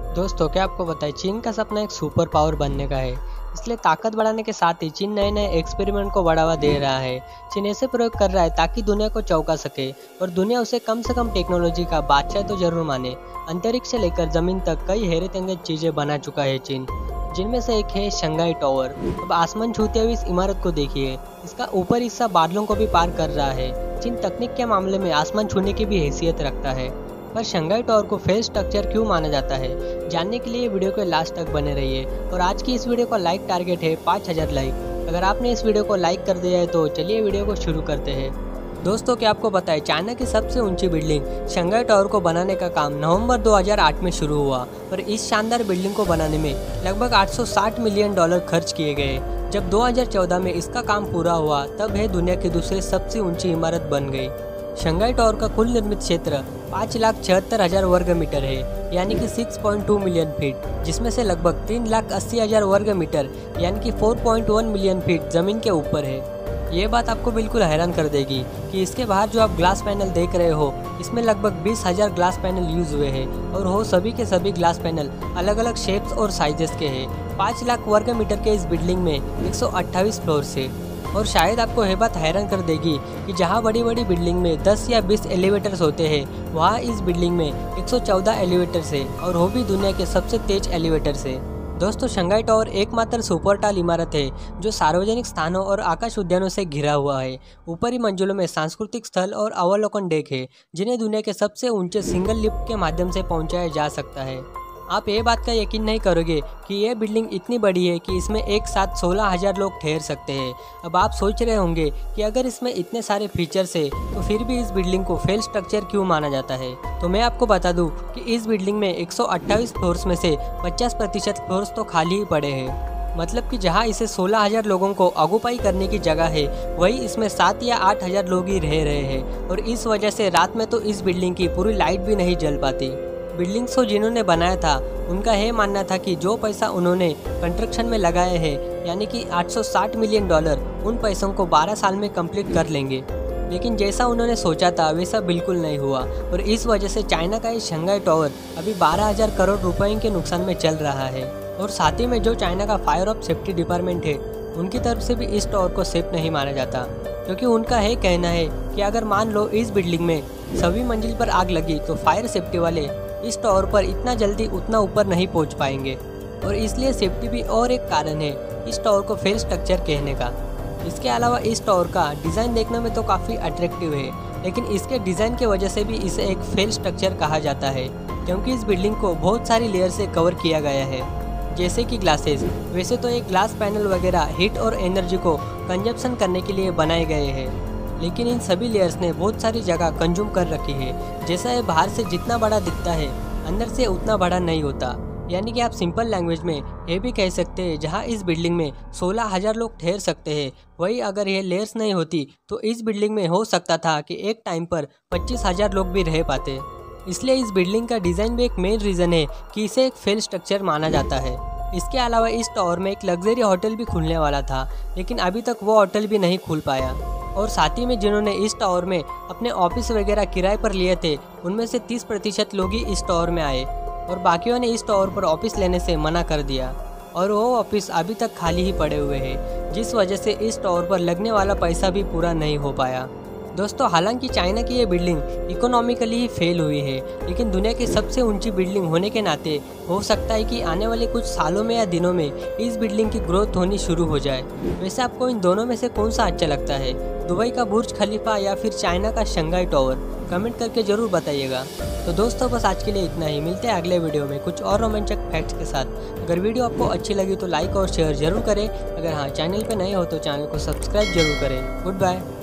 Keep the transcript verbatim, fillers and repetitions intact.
दोस्तों, क्या आपको पता है चीन का सपना एक सुपर पावर बनने का है। इसलिए ताकत बढ़ाने के साथ ही चीन नए नए एक्सपेरिमेंट को बढ़ावा दे रहा है। चीन ऐसे प्रयोग कर रहा है ताकि दुनिया को चौंका सके और दुनिया उसे कम से कम टेक्नोलॉजी का बादशाह तो जरूर माने। अंतरिक्ष से लेकर जमीन तक कई हैरत अंगेज चीजें बना चुका है चीन, जिनमें से एक है शंघाई टावर। अब आसमान छूते हुए इस इमारत को देखिए, इसका ऊपर हिस्सा बादलों को भी पार कर रहा है। चीन तकनीक के मामले में आसमान छूने की भी हैसियत रखता है। पर शंघाई टावर को फेल स्ट्रक्चर क्यों माना जाता है, जानने के लिए वीडियो को लास्ट तक बने रहिए। और आज की इस वीडियो का लाइक टारगेट है पाँच हज़ार लाइक। अगर आपने इस वीडियो को लाइक कर दिया है तो चलिए वीडियो को शुरू करते हैं। दोस्तों, क्या आपको पता है चाइना की सबसे ऊंची बिल्डिंग शंघाई टावर को बनाने का काम नवंबर दो हज़ार आठ में शुरू हुआ और इस शानदार बिल्डिंग को बनाने में लगभग आठ सौ साठ मिलियन डॉलर खर्च किए गए। जब दो हज़ार चौदह में इसका काम पूरा हुआ तब यह दुनिया की दूसरी सबसे ऊंची इमारत बन गई। शंघाई टावर का कुल निर्मित क्षेत्र पाँच लाख छिहत्तर हजार वर्ग मीटर है, यानी कि छह पॉइंट दो मिलियन फीट, जिसमें से लगभग तीन लाख अस्सी हजार वर्ग मीटर यानी कि चार पॉइंट एक मिलियन फीट जमीन के ऊपर है। ये बात आपको बिल्कुल हैरान कर देगी कि इसके बाहर जो आप ग्लास पैनल देख रहे हो, इसमें लगभग बीस हजार ग्लास पैनल यूज हुए हैं और वो सभी के सभी ग्लास पैनल अलग अलग शेप्स और साइजेस के हैं। पाँच लाख वर्ग मीटर के इस बिल्डिंग में एक सौ अट्ठाईस फ्लोर से। और शायद आपको यह बात हैरान कर देगी कि जहां बड़ी बड़ी बिल्डिंग में दस या बीस एलिवेटर्स होते हैं, वहां इस बिल्डिंग में एक सौ चौदह एलिवेटर्स है और वो भी दुनिया के सबसे तेज एलिवेटर्स है। दोस्तों, शंघाई टावर एकमात्र सुपर टाल इमारत है जो सार्वजनिक स्थानों और आकाश उद्यानों से घिरा हुआ है। ऊपरी मंजिलों में सांस्कृतिक स्थल और अवलोकन डेक है, जिन्हें दुनिया के सबसे ऊंचे सिंगल लिफ्ट के माध्यम से पहुंचाया जा सकता है। आप ये बात का यकीन नहीं करोगे कि यह बिल्डिंग इतनी बड़ी है कि इसमें एक साथ सोलह हजार लोग ठहर सकते हैं। अब आप सोच रहे होंगे कि अगर इसमें इतने सारे फीचर्स है तो फिर भी इस बिल्डिंग को फेल स्ट्रक्चर क्यों माना जाता है। तो मैं आपको बता दूं कि इस बिल्डिंग में एक सौ अट्ठाईस फ्लोर्स में से पचास प्रतिशत फ्लोर्स तो खाली ही पड़े हैं। मतलब कि जहां इसे सोलह हजार लोगों को ऑक्युपाई करने की जगह है, वही इसमें सात या आठ हजार लोग ही रह रहे हैं और इस वजह से रात में तो इस बिल्डिंग की पूरी लाइट भी नहीं जल पाती। बिल्डिंग्स को जिन्होंने बनाया था उनका यह मानना था कि जो पैसा उन्होंने कंस्ट्रक्शन में लगाया है, यानी कि आठ सौ साठ मिलियन डॉलर, उन पैसों को बारह साल में कंप्लीट कर लेंगे। लेकिन जैसा उन्होंने सोचा था वैसा बिल्कुल नहीं हुआ और इस वजह से चाइना का ये शंघाई टावर अभी बारह हजार करोड़ रुपए के नुकसान में चल रहा है। और साथ ही में जो चाइना का फायर ऑफ सेफ्टी डिपार्टमेंट है, उनकी तरफ से भी इस टावर को सेफ नहीं माना जाता, क्योंकि उनका यह कहना है कि अगर मान लो इस बिल्डिंग में सभी मंजिल पर आग लगी तो फायर सेफ्टी वाले इस टावर पर इतना जल्दी उतना ऊपर नहीं पहुंच पाएंगे और इसलिए सेफ्टी भी और एक कारण है इस टावर को फेल स्ट्रक्चर कहने का। इसके अलावा इस टावर का डिज़ाइन देखने में तो काफ़ी अट्रैक्टिव है, लेकिन इसके डिज़ाइन की वजह से भी इसे एक फेल स्ट्रक्चर कहा जाता है, क्योंकि इस बिल्डिंग को बहुत सारी लेयर से कवर किया गया है, जैसे कि ग्लासेस। वैसे तो एक ग्लास पैनल वगैरह हीट और एनर्जी को कंजप्शन करने के लिए बनाए गए हैं, लेकिन इन सभी लेयर्स ने बहुत सारी जगह कंज्यूम कर रखी है। जैसा ये बाहर से जितना बड़ा दिखता है, अंदर से उतना बड़ा नहीं होता। यानी कि आप सिंपल लैंग्वेज में ये भी कह सकते हैं, जहां इस बिल्डिंग में सोलह हजार लोग ठहर सकते हैं, वही अगर ये लेयर्स नहीं होती तो इस बिल्डिंग में हो सकता था कि एक टाइम पर पच्चीस हजार लोग भी रह पाते। इसलिए इस बिल्डिंग का डिज़ाइन भी एक मेन रीज़न है कि इसे एक फेल स्ट्रक्चर माना जाता है। इसके अलावा इस टावर में एक लग्जरी होटल भी खुलने वाला था, लेकिन अभी तक वो होटल भी नहीं खुल पाया। और साथ ही में जिन्होंने इस टावर में अपने ऑफिस वगैरह किराए पर लिए थे, उनमें से तीस प्रतिशत लोग ही इस टावर में आए और बाकियों ने इस टावर पर ऑफिस लेने से मना कर दिया और वो ऑफिस अभी तक खाली ही पड़े हुए हैं, जिस वजह से इस टावर पर लगने वाला पैसा भी पूरा नहीं हो पाया। दोस्तों, हालांकि चाइना की ये बिल्डिंग इकोनॉमिकली ही फेल हुई है, लेकिन दुनिया की सबसे ऊंची बिल्डिंग होने के नाते हो सकता है कि आने वाले कुछ सालों में या दिनों में इस बिल्डिंग की ग्रोथ होनी शुरू हो जाए। वैसे आपको इन दोनों में से कौन सा अच्छा लगता है, दुबई का बुर्ज खलीफा या फिर चाइना का शंघाई टावर? कमेंट करके जरूर बताइएगा। तो दोस्तों, बस आज के लिए इतना ही। मिलते हैं अगले वीडियो में कुछ और रोमांचक फैक्ट्स के साथ। अगर वीडियो आपको अच्छी लगी तो लाइक और शेयर जरूर करें। अगर हाँ चैनल पे नए हो तो चैनल को सब्सक्राइब जरूर करें। Good bye.